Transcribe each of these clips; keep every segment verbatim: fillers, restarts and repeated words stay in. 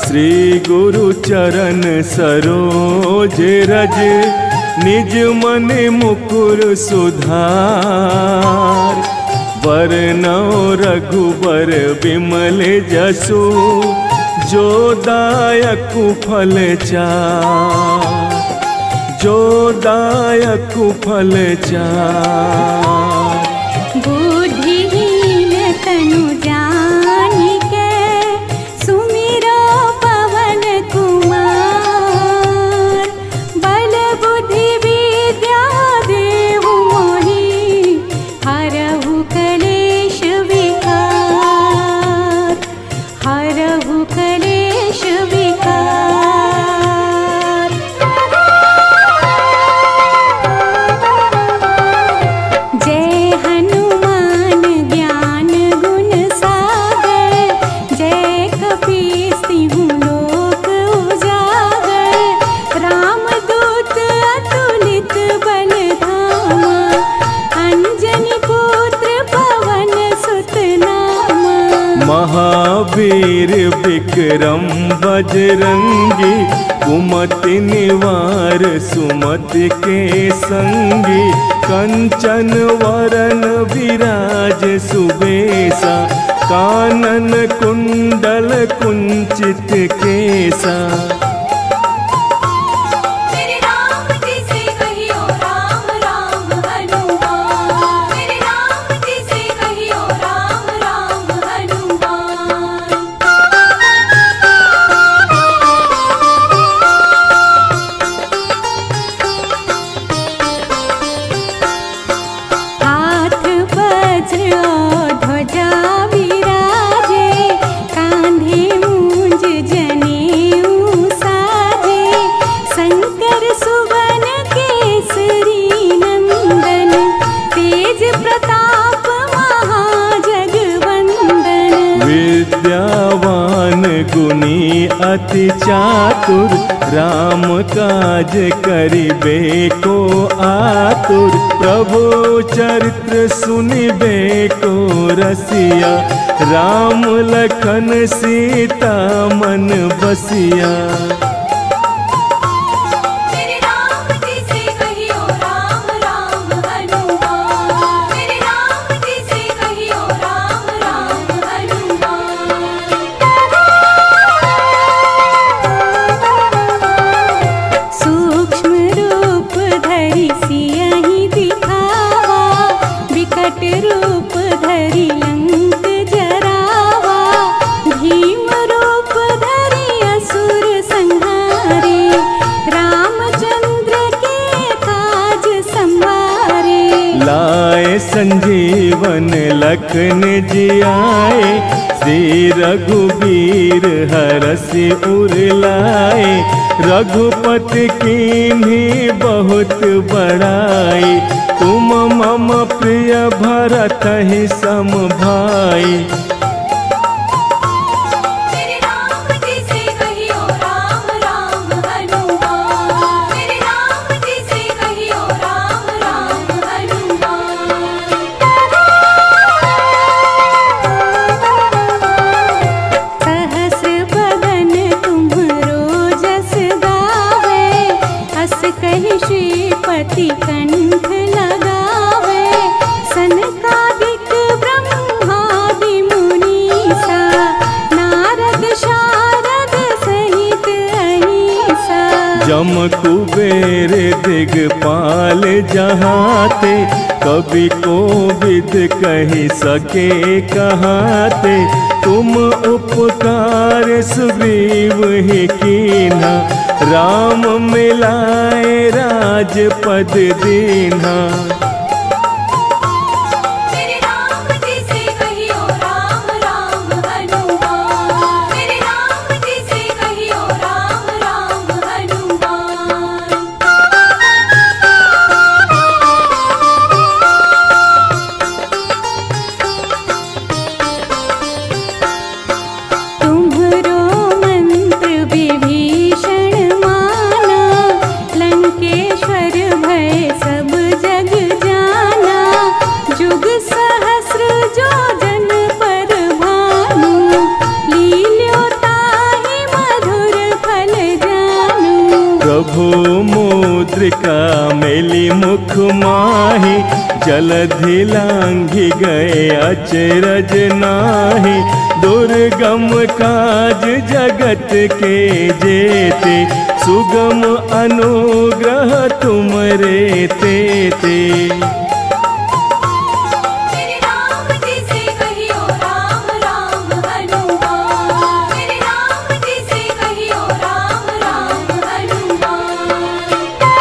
श्री गुरु चरण सरोज रज, निज मन मुकुर सुधार। वरनौ रघुबर बिमल जसु, जो दायक फल चार, जो दायक फल चार। बुद्धिहीन तनु जानिके, सुमिरो पवन कुमार। बल बुद्धि विद्या देहु मोहि, हरहु कलेश विकार, हरहु कलेश विकार। जय हनुमान ज्ञान गुण सागर, जय कपीस तिहुँ लोक उजागर। रामदूत अतुलित बल धामा, अंजनी पुत्र पवन सुत नामा। महावीर विक्रम बजरंगी, कुमति निवार सुमति के संगी। कंचन वरन विराज सुबेसा, कानन कुंडल कुंचित केसा। मेरे राम जी से कहियो राम राम हनुमान, मेरे राम जी से कहियो राम राम हनुमान। हाथ वज्र और ध्वजा विराजे, कांधे मूंज जनेऊ साजे। शंकर सुवन केसरी नंदन, तेज प्रताप महाजगवंदन। विद्यावान गुणी अति चातुर, राम काज करिबे को आतुर। प्रभु चरित्र सुनिबे को रसिया, राम लखन सीता मन बसिया। मेरे राम जी से कहियो राम राम हनुमान, मेरे राम जी से कहियो राम राम हनुमान। सूक्ष्म रूप धरि सियहि दिखावा, विकट रूप धरि लंक जरावा। भीम रूप धरि असुर संहारे, रामचंद्र के काज संवारे। लाए संजीवन लखन जियाए, श्री रघुबीर हरषि उर लाए। रघुपति कीन्ही बहुत बड़ाई, तुम मम प्रिय भरतहि सम भाई। मेरे राम जी से कहियो राम राम हनुमान, मेरे राम जी से कहियो राम राम हनुमान। सहस्र बदन तुम्हरो जस गावे, अस कहि श्रीपति कंठ लगावे। सनकादिक ब्रह्मादि मुनीसा, नारद शारद सहित अहिसा। जम कुबेर दिगपाल जहाते, कवि कोविद कहि सके कहाते। तुम उपकार सुग्रीव ही कीन्हा, राम मिलाए राजपद दीन्हा। मेरे राम जी से कहियो राम राम हनुमान, मेरे राम जी से कहियो राम राम हनुमान। तुम्हरो मंत्र विभीषण माना, लंकेश्वर भय सब जग प्रभु मुद्रिका मेली मुख माही, जलधि लांघि गए अचरज नाही। दुर्गम काज जगत के जेते, सुगम अनुग्रह तुमरे तेते। मेरे राम जी से कहियो राम राम हनुमान, मेरे राम जी से कहियो राम राम हनुमान।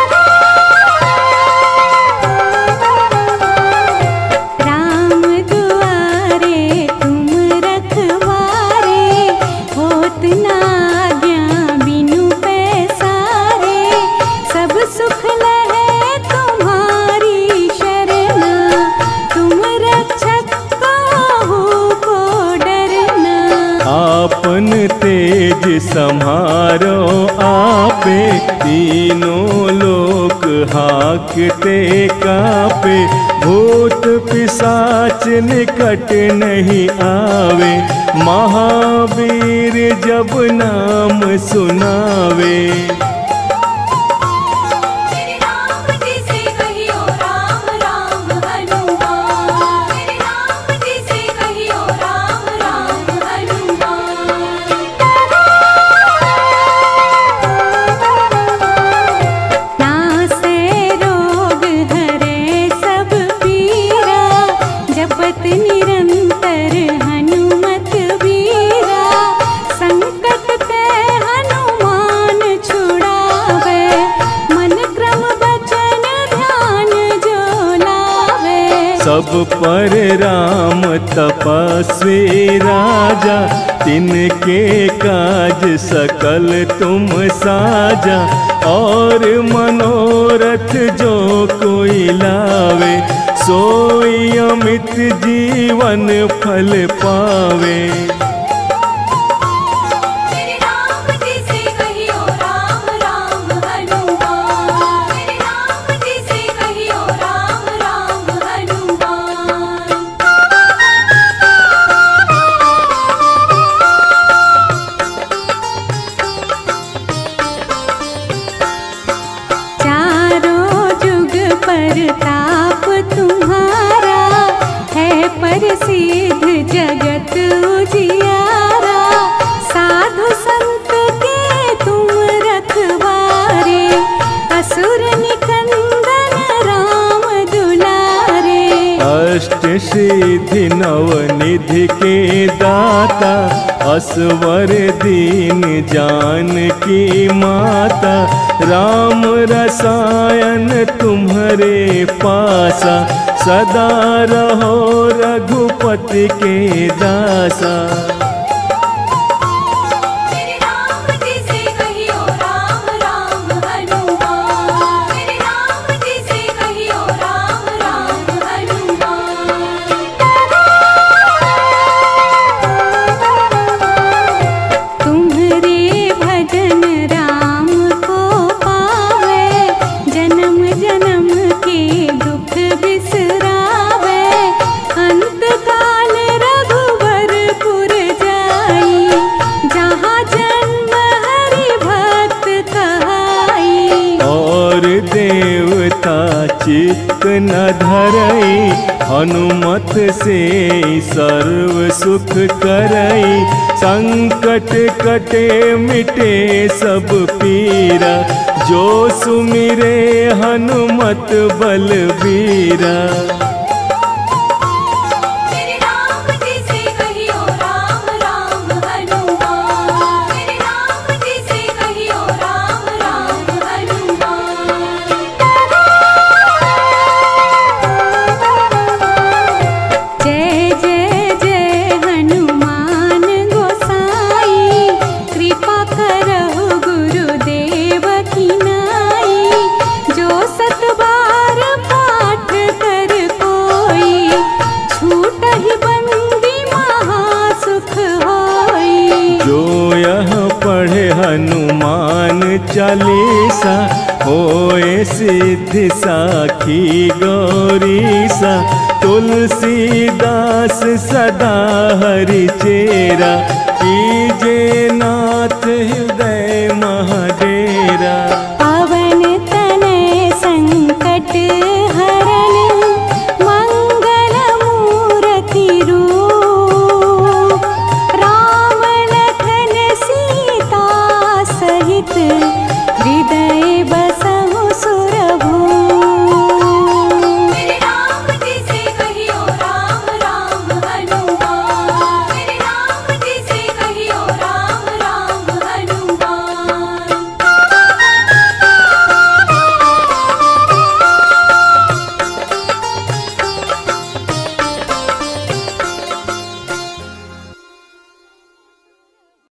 राम दुआरे तुम रखवारे, होत ना आज्ञा बिनु पैसारे। सब सुख लहे तुम्हारी शरणा, तुम रक्षक काहू को डरना। आपन तेज सम्हारो आपे, तीनों लोक हाकते कापे। भूत पिशाच निकट नहीं आवे, महावीर जब नाम सुनावे। मेरे राम जी से कहियो राम राम हनुमान, मेरे राम जी से कहियो राम राम हनुमान। नासै रोग हरै सब पीरा, जपत निरंतर हनुमत बीरा। संकट ते हनुमान छुड़ावे, मन क्रम बचन ध्यान जो लावे। सब पर राम तपस्वी राजा, तिनके काज सकल तुम साजा। और मनोरथ जो कोई लावे, सोई अमित जीवन फल पावे। मेरे राम जी से कहियो राम राम हनुमान, मेरे राम जी से कहियो राम राम हनुमान। चारों जुग परताप तुम्हारा, है प्रसिद्ध जगत उजियारा। साधु संत के तुम रखवारे, असुर निकंदन राम दुलारे। अष्ट सिद्धि नव निधि के दाता, असवर दीन जानकी माता। राम रसायन तुम्हारे पासा, सदा रहो रघुपति के दासा। मेरे राम जी से कहियो राम राम हनुमान, मेरे राम जी से कहियो राम राम हनुमान। तुम्हारे भजन राम को पावे, जन्म जन्म के दुख बिसरावे। अंत काल रघुवरपुर जाई, जहाँ जन्म हरि भक्त कहाई। और देवता चित्त न धरई, हनुमत से सर्व सुख करई। संकट कटे मिटे सब पीरा, जो सुमिरे हनुमत बलबीरा। मेरे राम जी से कहियो राम राम हनुमान, मेरे राम जी से कहियो राम राम हनुमान। जय जय जय हनुमान गोसाई, कृपा करहु गुरुदेव की नाई। जो सत बार पाठ कर कोई, छूटहि बंदी महासुख होई। जो यह पढ़े हनुमान चालीसा, होए सिद्धि साखी गौरीसा। तुलसीदास सदा हरि चेरा, कीजे नाथ हृदय महाडेरा। होते